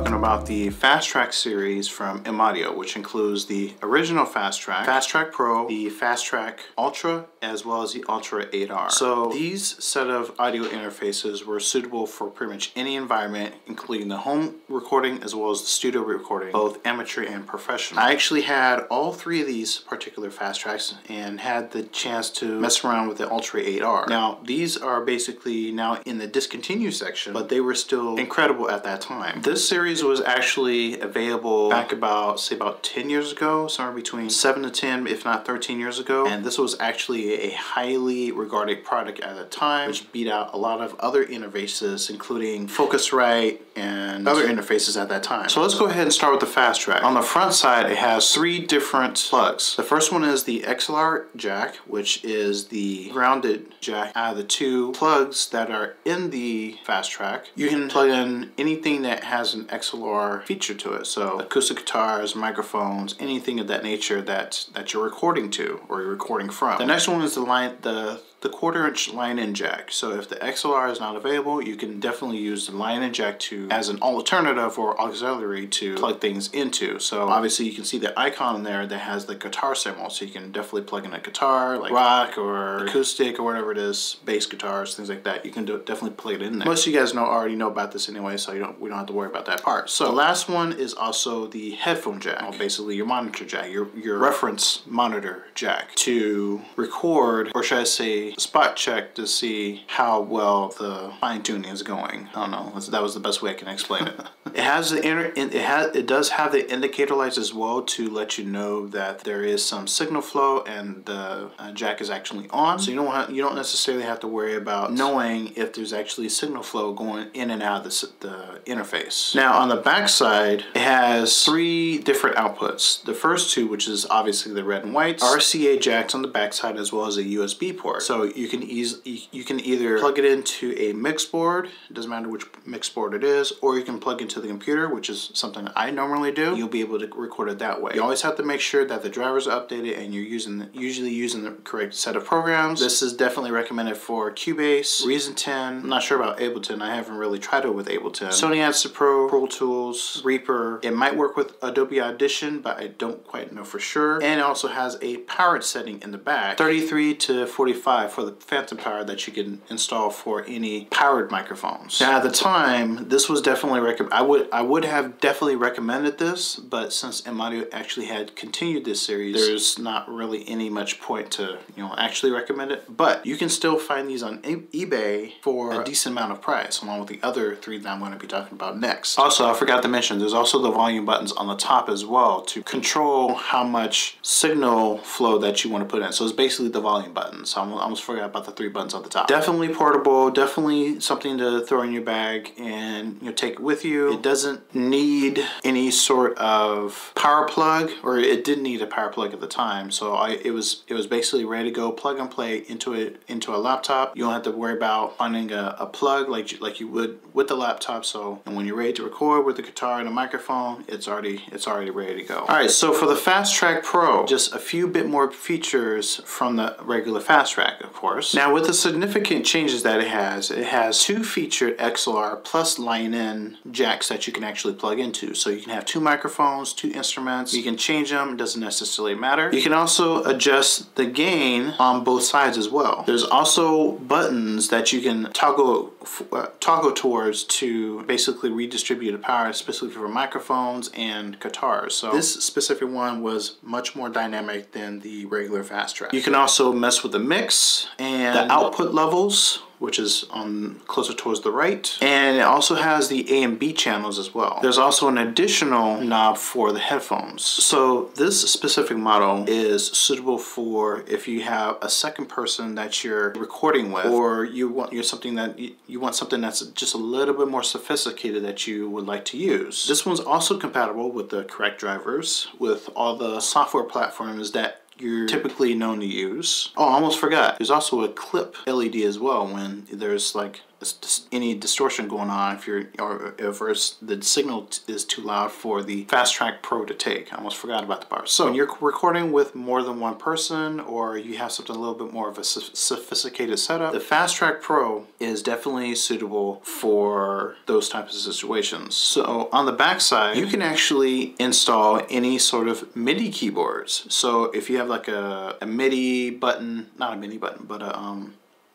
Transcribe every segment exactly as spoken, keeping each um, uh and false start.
talking about the Fast Track series from M-Audio, which includes the original Fast Track, Fast Track Pro, the Fast Track Ultra, as well as the Ultra eight R. So these set of audio interfaces were suitable for pretty much any environment, including the home recording as well as the studio recording, both amateur and professional. I actually had all three of these particular Fast Tracks and had the chance to mess around with the Ultra eight R. Now, these are basically now in the discontinued section, but they were still incredible at that time. This series was actually available back about, say about ten years ago, somewhere between seven to ten, if not thirteen years ago. And this was actually a highly regarded product at the time, which beat out a lot of other interfaces, including Focusrite and other interfaces at that time. So let's go ahead and start with the Fast Track. On the front side, it has three different plugs. The first one is the X L R jack, which is the grounded jack. Out of the two plugs that are in the Fast Track, you can plug in anything that has an X L R feature to it. So acoustic guitars, microphones, anything of that nature that that you're recording to or you're recording from. The next one is the line the the quarter inch line-in jack. So if the X L R is not available, you can definitely use the line-in jack to as an alternative or auxiliary to plug things into. So obviously you can see the icon there that has the guitar symbol, so you can definitely plug in a guitar like rock or acoustic or whatever it is, bass guitars, things like that. You can do, definitely plug it in there. Most of you guys know already know about this anyway, so you don't we don't have to worry about that part. So the last one is also the headphone jack, or basically your monitor jack, your your reference monitor jack to record, or should I say spot check, to see how well the fine tuning is going. I don't know, that was the best way I can explain it. It has the inner, it has it does have the indicator lights as well to let you know that there is some signal flow and the uh, jack is actually on. So you don't have, you don't necessarily have to worry about knowing if there's actually signal flow going in and out of the, the interface. Now on the back side, it has three different outputs. The first two, which is obviously the red and whites, R C A jacks on the back side as well as a U S B port. So you can easily you can either plug it into a mix board, it doesn't matter which mix board it is, or you can plug into the computer, which is something I normally do. You'll be able to record it that way. You always have to make sure that the drivers are updated and you're using the, usually using the correct set of programs. This is definitely recommended for Cubase, Reason ten. I'm not sure about Ableton. I haven't really tried it with Ableton. Sony Answer Pro, Pro Tools, Reaper. It might work with Adobe Audition, but I don't quite know for sure. And it also has a power setting in the back, thirty-three to forty-five for the phantom power that you can install for any powered microphones. Now at the time, this was definitely recommend. I would I would have definitely recommended this, but since M-Audio actually had continued this series, there's not really any much point to you know actually recommend it. But you can still find these on e eBay for a decent amount of price, along with the other three that I'm going to be talking about next. Also, I forgot to mention, there's also the volume buttons on the top as well to control how much signal flow that you want to put in. So it's basically the volume buttons. So I almost forgot about the three buttons on the top. Definitely portable, definitely something to throw in your bag and you know take it with you. It doesn't need any sort of power plug, or it didn't need a power plug at the time. So I it was it was basically ready to go, plug and play into it into a laptop. You don't have to worry about finding a, a plug like you, like you would with the laptop. So and when you're ready to record with the guitar and a microphone, it's already it's already ready to go. All right, so for the Fast Track Pro, just a few bit more features from the regular Fast Track, of course. Now with the significant changes that it has, it has two featured X L R plus line-in jacks that you can actually plug into. So you can have two microphones, two instruments. You can change them, it doesn't necessarily matter. You can also adjust the gain on both sides as well. There's also buttons that you can toggle uh, toggle towards to basically redistribute the power, specifically for microphones and guitars. So this specific one was much more dynamic than the regular Fast Track. You can also mess with the mix and the output levels, which is on closer towards the right, and it also has the A and B channels as well. There's also an additional knob for the headphones. So this specific model is suitable for if you have a second person that you're recording with, or you want you're something that you, you want something that's just a little bit more sophisticated that you would like to use. This one's also compatible with the correct drivers with all the software platforms that you're typically known to use. Oh, I almost forgot. There's also a clip L E D as well when there's like any distortion going on if you're or if it's, the signal is too loud for the Fast Track Pro to take. I almost forgot about the bar. So when you're recording with more than one person, or you have something a little bit more of a sophisticated setup, the Fast Track Pro is definitely suitable for those types of situations. So on the back side, you can actually install any sort of MIDI keyboards. So if you have like a, a MIDI button, not a MIDI button, but a um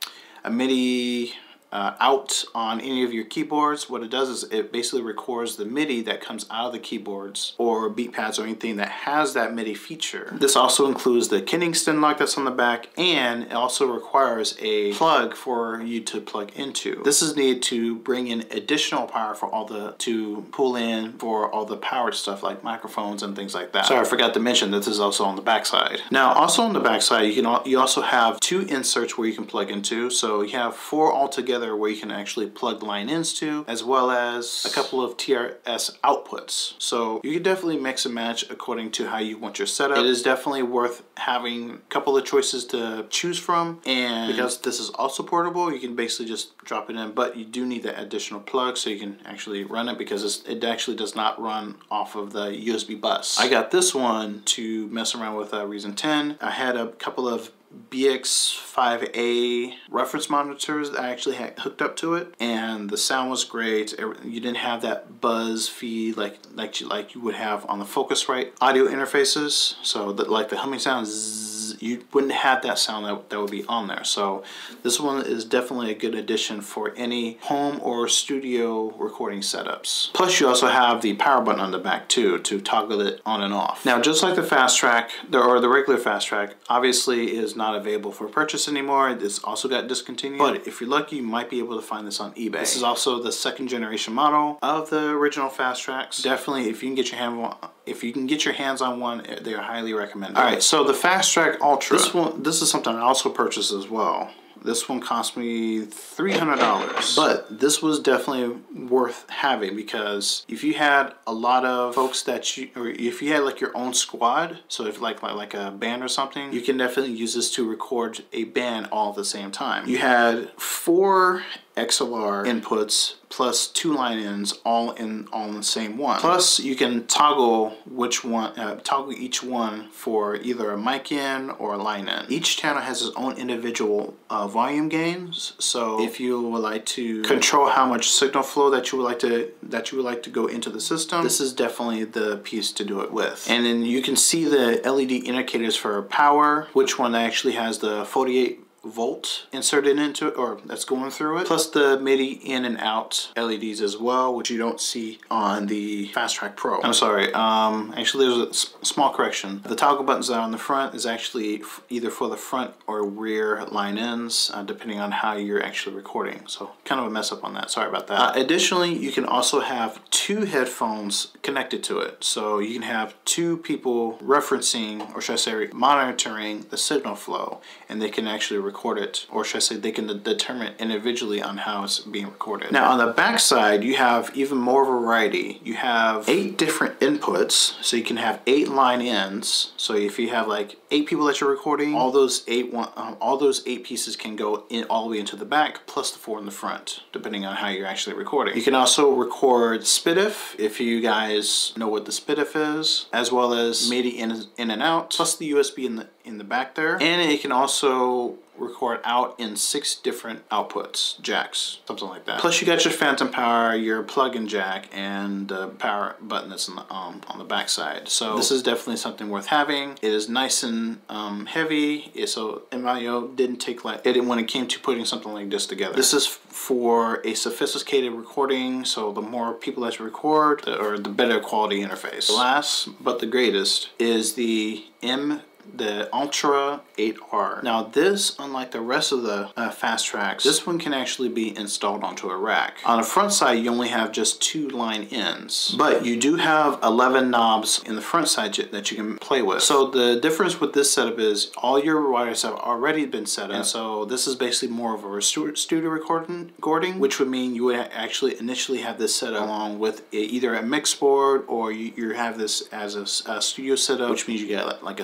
a MIDI Uh, out on any of your keyboards, what it does is it basically records the MIDI that comes out of the keyboards or beat pads or anything that has that MIDI feature. This also includes the Kingston lock that's on the back, and it also requires a plug for you to plug into. This is needed to bring in additional power for all the to pull in for all the powered stuff like microphones and things like that. Sorry, I forgot to mention that this is also on the back side. Now, also on the back side, you can you also have two inserts where you can plug into. So you have four altogether where you can actually plug line ins to, as well as a couple of T R S outputs. So you can definitely mix and match according to how you want your setup. It is definitely worth having a couple of choices to choose from, and because this is also portable, you can basically just drop it in, but you do need that additional plug so you can actually run it, because it's, it actually does not run off of the U S B bus. I got this one to mess around with uh, Reason ten. I had a couple of B X five A reference monitors that I actually had hooked up to it, and the sound was great. You didn't have that buzz feed like like you like you would have on the Focusrite audio interfaces. So that like the humming sound, zzz, you wouldn't have that sound that, that would be on there. So this one is definitely a good addition for any home or studio recording setups. Plus you also have the power button on the back too to toggle it on and off. Now, just like the Fast Track, or the regular Fast Track, obviously is not available for purchase anymore. It's also got discontinued, but if you're lucky, you might be able to find this on eBay. This is also the second generation model of the original Fast Tracks. Definitely, if you can get your hand on, if you can get your hands on one, they are highly recommended. All right, so the Fast Track Ultra. This one, this is something I also purchased as well. This one cost me three hundred dollars, but this was definitely worth having, because if you had a lot of folks that you, or if you had like your own squad, so if like, like, like a band or something, you can definitely use this to record a band all at the same time. You had four X L R inputs plus two line ins all in all in the same one. Plus you can toggle which one, uh, toggle each one for either a mic in or a line in. Each channel has its own individual uh, volume gains. So if you would like to control how much signal flow that you would like to that you would like to go into the system, this is definitely the piece to do it with. And then you can see the L E D indicators for power, which one actually has the forty-eight volt inserted into it, or that's going through it, plus the MIDI in and out L E Ds as well, which you don't see on the Fast Track Pro. I'm sorry, um, actually there's a small correction. The toggle buttons that are on the front is actually either for the front or rear line ins, uh, depending on how you're actually recording. So kind of a mess up on that, sorry about that. Uh, additionally, you can also have two headphones connected to it. So you can have two people referencing, or should I say monitoring the signal flow, and they can actually record record it, or should I say they can de determine individually on how it's being recorded. Now on the back side, you have even more variety. You have eight different inputs, so you can have eight line ins. So if you have like eight people that you're recording, all those eight one, um, all those eight pieces can go in all the way into the back, plus the four in the front, depending on how you're actually recording. You can also record S P D I F, if you guys know what the S P D I F is, as well as MIDI in, in and out, plus the U S B in the in the back there, and it can also record out in six different outputs, jacks, something like that. Plus you got your phantom power, your plug-in jack, and the power button that's on the, um, on the back side. So this is definitely something worth having. It is nice and um, heavy, so Emadio didn't take like, it when it came to putting something like this together. This is for a sophisticated recording, so the more people that you record, the, or the better quality interface. Last but the greatest is the M the Ultra eight R. Now this, unlike the rest of the uh, Fast Tracks, this one can actually be installed onto a rack. On the front side, you only have just two line ins, but you do have eleven knobs in the front side that you can play with. So the difference with this setup is all your wires have already been set up, and so this is basically more of a studio recording, recording which would mean you would actually initially have this set up along with a, either a mix board, or you, you have this as a, a studio setup, which means you get like a snake run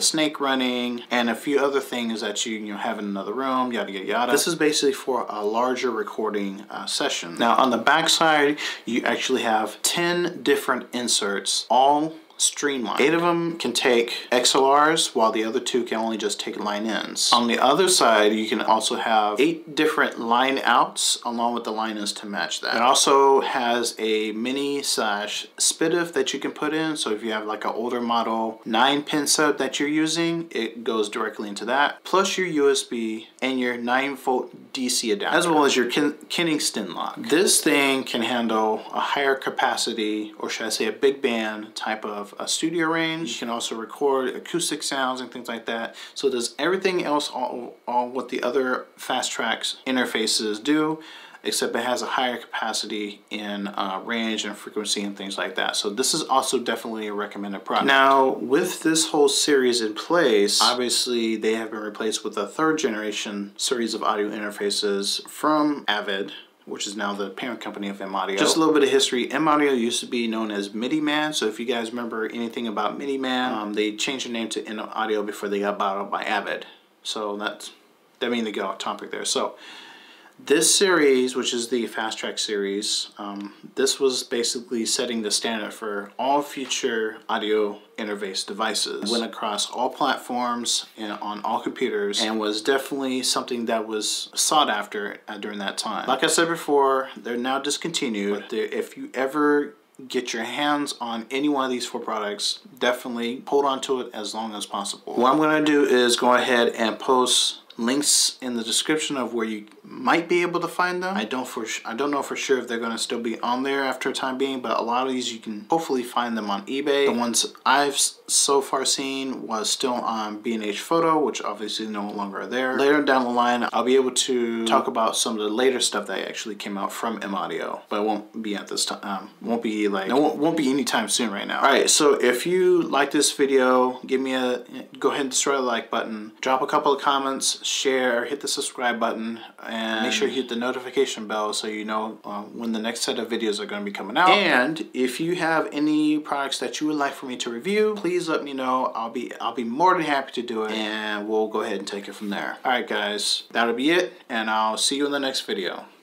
running, and a few other things that you, you know, have in another room, yada, yada, yada. This is basically for a larger recording uh, session. Now on the back side, you actually have ten different inserts, all streamlined. Eight of them can take X L Rs, while the other two can only just take line ins. On the other side, you can also have eight different line outs along with the line ins to match that. It also has a mini slash S P D I F that you can put in, so if you have like an older model nine pin setup that you're using, it goes directly into that, plus your U S B and your nine volt D C adapter, as well as your Ken Kingston lock. This thing can handle a higher capacity, or should I say a big band type of a studio range. You can also record acoustic sounds and things like that. So it does everything else, all, all what the other Fast Tracks interfaces do, except it has a higher capacity in uh, range and frequency and things like that. So this is also definitely a recommended product. Now, with this whole series in place, obviously they have been replaced with a third generation series of audio interfaces from Avid, which is now the parent company of M-Audio. Just a little bit of history. M-Audio used to be known as MIDI-Man, so if you guys remember anything about MIDI-Man, um, they changed their name to M-Audio before they got bought out by Avid. So that's, that means they get off topic there. So this series, which is the Fast Track series, um, this was basically setting the standard for all future audio interface devices. Went across all platforms and on all computers, and was definitely something that was sought after uh, during that time. Like I said before, they're now discontinued, but if you ever get your hands on any one of these four products, definitely hold on to it as long as possible. What I'm going to do is go ahead and post links in the description of where you might be able to find them. I don't for I don't know for sure if they're going to still be on there after a time being, but a lot of these you can hopefully find them on eBay. The ones I've so far seen was still on B and H Photo, which obviously no longer are there. Later down the line, I'll be able to talk about some of the later stuff that actually came out from M-Audio, but it won't be at this time. Um, won't be like, it won't, won't be anytime soon right now. All right, so if you like this video, give me a, go ahead and destroy the like button, drop a couple of comments, share, hit the subscribe button, and make sure you hit the notification bell so you know uh, when the next set of videos are going to be coming out. And if you have any products that you would like for me to review, please let me know. I'll be I'll be more than happy to do it, and we'll go ahead and take it from there. All right, guys, that'll be it, and I'll see you in the next video.